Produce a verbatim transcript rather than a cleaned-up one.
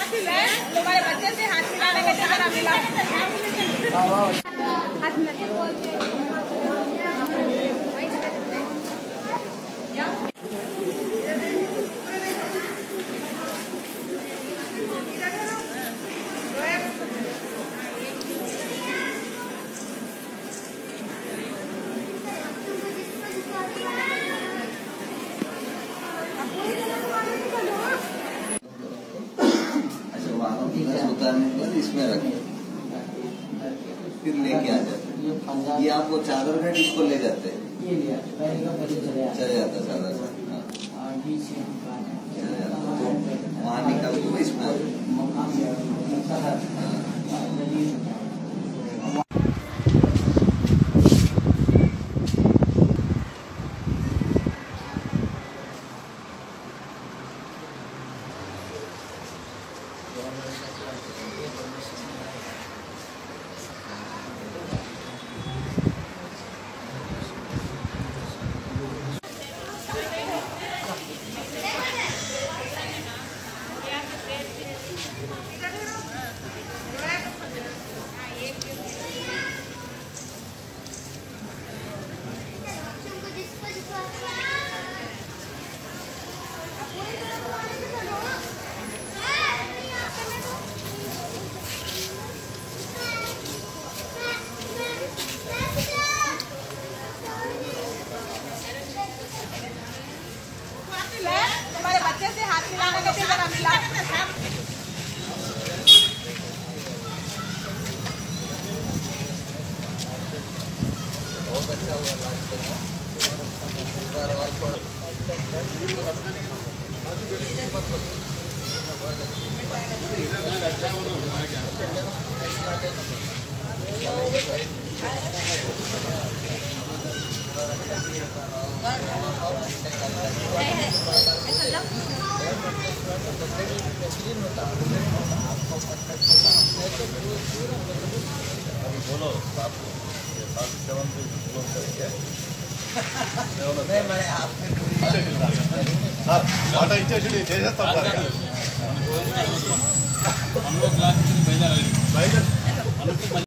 तुम्हारे बच्चे से हाथ मिलाने का जरा मिला हाथ मिलाके बोलते इसमें रखें फिर लेके आ जाते। ये आप वो चादर का इसको ले जाते हैं, चले जाता चादर चले जाता वहाँ निकाल के इसमें तुम्हारे बच्चे से हाथ मिलाने का जरा मिला बहुत अच्छा हुआ बोलो नहीं मैंने आपने మాట ఇచ్చేసి చేసేస్తాం సార్ हम लोग